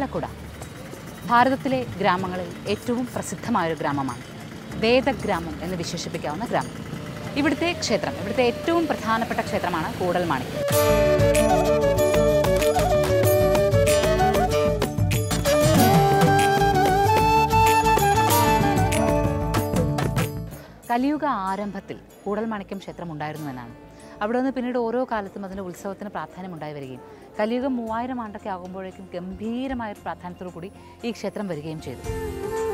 ആലക്കുട ഭാരതത്തിലെ ഗ്രാമങ്ങളിൽ ഏറ്റവും പ്രസിദ്ധമായൊരു ഗ്രാമമാണ്. വേദഗ്രാമം എന്ന് വിശേഷിപ്പിക്കാവുന്ന ഗ്രാമം. ഇവിടുത്തെ ഏറ്റവും പ്രധാനപ്പെട്ട ക്ഷേത്രമാണ് കൂടൽമാണിക്യം. കലിയുഗ ആരംഭത്തിൽ കൂടൽമാണിക്യം ക്ഷേത്രം ഉണ്ടായിരുന്നു എന്നാണ്. അവിടെ നിന്ന് പിന്നീട് ഓരോ കാലത്തും അതിൻ്റെ ഉത്സവത്തിന് പ്രാധാന്യമുണ്ടായി വരികയും കലിയുഗം 3000 ആണ്ടൊക്കെ ആകുമ്പോഴേക്കും ഗംഭീരമായ പ്രാധാന്യത്തോടു കൂടി ഈ ക്ഷേത്രം വരികയും ചെയ്തു.